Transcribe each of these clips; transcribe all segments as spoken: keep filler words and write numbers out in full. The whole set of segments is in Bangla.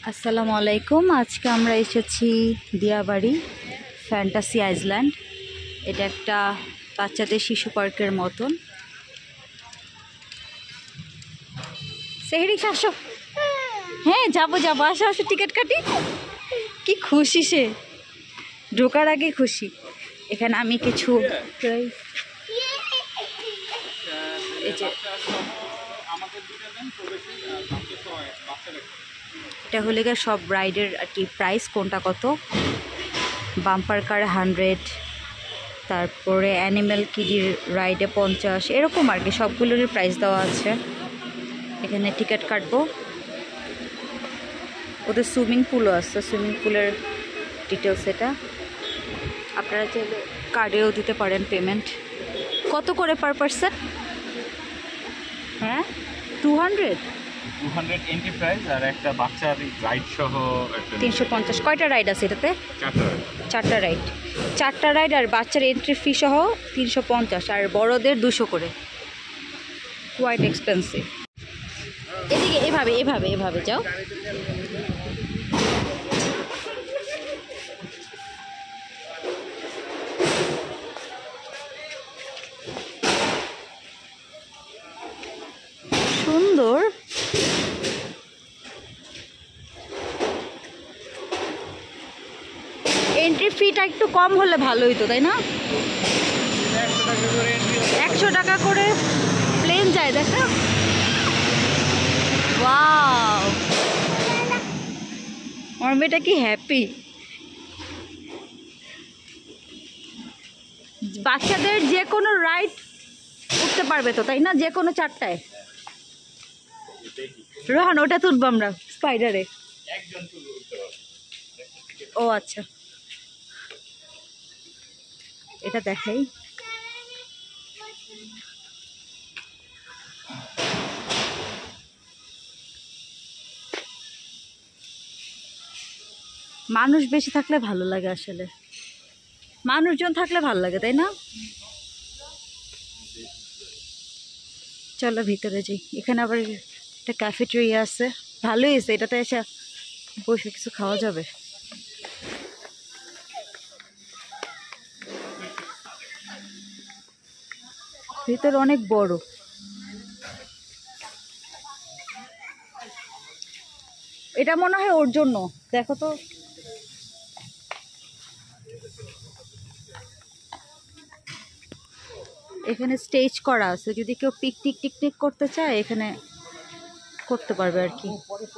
আসসালামু আলাইকুম। আজকে আমরা এসেছি দিয়াবাড়ি ফ্যান্টাসি আইল্যান্ড। এটা একটা বাচ্চাদের শিশু পার্কের মতন। সেহরি আসো, হ্যাঁ যাবো যাবো, আসো আসো, টিকিট কাটি। কি খুশি সে, ঢোকার আগে খুশি। এখানে আমি কিছু এটা হলে গিয়ে সব রাইডের আর কি প্রাইস কোনটা কত। বাম্পার কার হান্ড্রেড, তারপরে অ্যানিম্যাল কিডির রাইডে পঞ্চাশ, এরকম আর কি সবগুলোরই প্রাইস দেওয়া আছে। এখানে টিকিট কাটবো। ওদের সুইমিং পুলও আছে, সুইমিং পুলের ডিটেলস এটা। আপনারা চাইলে কার্ডেও দিতে পারেন পেমেন্ট। কত করে পার পারসন? হ্যাঁ two hundred two hundred entry price আর একটা বাচ্চার রাইড সহ তিনশো পঞ্চাশ। কয়টা রাইড আছে এটাতে? চারটা চারটা রাইড। চারটা রাইড আর বাচ্চার এন্ট্রি ফি সহ তিনশো পঞ্চাশ, আর বড়দের দুশো করে। Quite expensive. এদিকে এভাবে এভাবে এভাবে যাও। সুন্দর। এন্ট্রি ফিটা একটু কম হলে ভালো হইতো, তাই না? একশো টাকা করে প্লেন যায়, দেখা। ওয়াও, আমার মেয়েটা কি হ্যাপি। বাচ্চাদের যে কোনো রাইড উঠতে পারবে তো, তাই না? যে কোনো চারটায়। রোহান ওটা তুলবো আমরা স্পাইডারে। ও আচ্ছা, এটা দেখাই। মানুষ বেশি থাকলে ভালো লাগে, আসলে মানুষজন থাকলে ভালো লাগে, তাই না? চলো ভিতরে যাই। এখানে আবার একটা ক্যাফেটেরিয়া আছে, ভালোই আছে। এটাতে এসে বসে কিছু খাওয়া যাবে। ভিতর অনেক বড়। এটা মনে হয় ওর জন্য, দেখো তো। এখানে স্টেজ করা আছে, যদি কেউ পিকনিক টিকনিক করতে চায় এখানে করতে পারবে আর কি।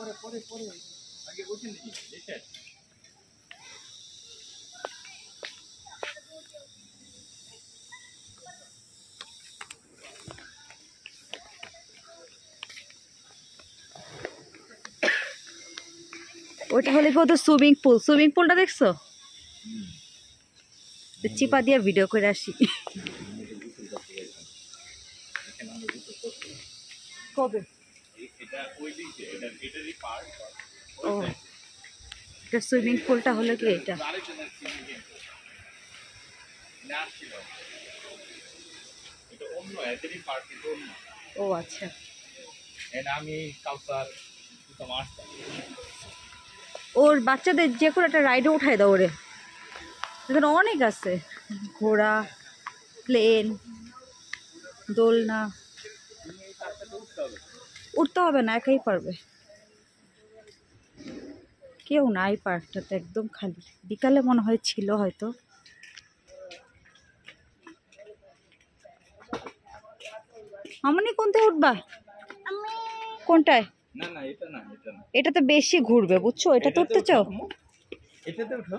ওইটা হলে কি ওদের সুইমিং পুল। সুইমিং পুলটা দেখছো? চিপা দিয়ে ভিডিও করে আসি। কবে? ও, এটা সুইমিং পুলটা হলো কি এটা? ও আচ্ছা। ওর বাচ্চাদের যে কোনো একটা রাইডে উঠাই দাও ওরে। এখানে অনেক আছে, ঘোড়া, প্লেন, দোলনা। উঠতে হবে না, একাই পারবে। কেউ নাই পার্কটাতে, একদম খালি। বিকালে মনে হয় ছিল হয়তো। আমনি কোনতে উঠবা? কোনটায়? না না এটা না, এটা না। এটা তো বেশি ঘুরবে, বুঝছো? এটা তো উঠতে চাও? এটাতে উঠো।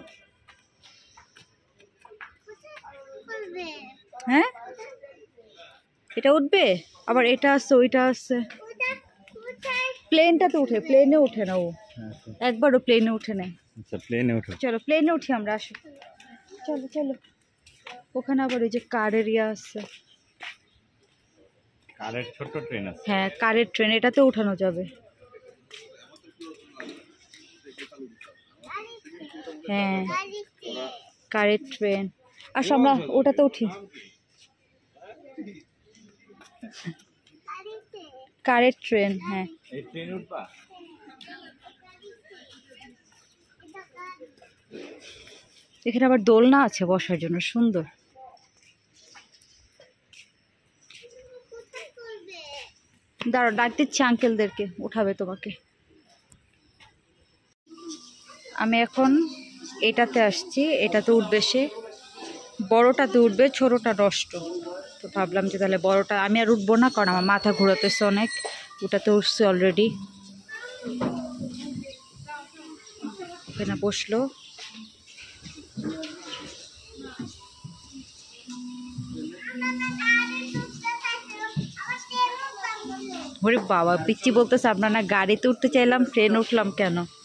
হ্যাঁ এটা উঠবে, আবার এটা আছে, ওইটা আছে। প্লেনটাতে উঠে, প্লেনে উঠে না ও, একবারও প্লেনে উঠে নেয়। আচ্ছা প্লেনে উঠো। চলো প্লেনে উঠি আমরা, আসো। চলো চলো। ওখানে আবার ওই যে কার এরিয়া আছে। কারের ছোট ট্রেন আছে। হ্যাঁ কারের ট্রেন, এটাতে উঠানো যাবে। হ্যাঁ কারের ট্রেন। আসো আমরা ওটাতে উঠি। কারের ট্রেন, হ্যাঁ। এই ট্রেন উঠবা? এখানে আবার দোলনা আছে বসার জন্য, সুন্দর। দাঁড়াও, ডাক দিচ্ছি আঙ্কেলদেরকে, উঠাবে তোমাকে। আমি এখন এটাতে আসছি, এটাতে উঠবে সে, বড়টাতে উঠবে, ছোটোটা নষ্ট। তো ভাবলাম যে তাহলে বড়টা আমি আর উঠবো না, কারণ আমার মাথা ঘোরাতেছে অনেক। ওটাতে উঠছে অলরেডি, এখানে বসলো। ওরে বাবা, পিচ্চি বলতেছে আপনার না গাড়িতে উঠতে চাইলাম, ট্রেন উঠলাম কেন?